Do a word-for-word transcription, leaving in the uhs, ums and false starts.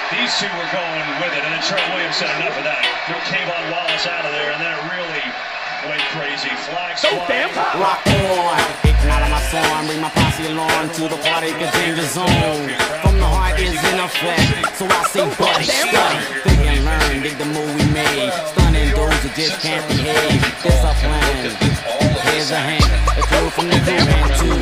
These two were going with it, and then Trent Williams said enough of that. Threw Kayvon Wallace out of there, and then it really went crazy. Flags so damn hot. Rock on, kicking out of my song, bring my posse along to the party, cause danger zone. From the heart is in effect, so I say buddy, study, think and learn, dig the move we made. Stunning those who just can't behave. This a plan, here's a hand, a clue from the crew man too.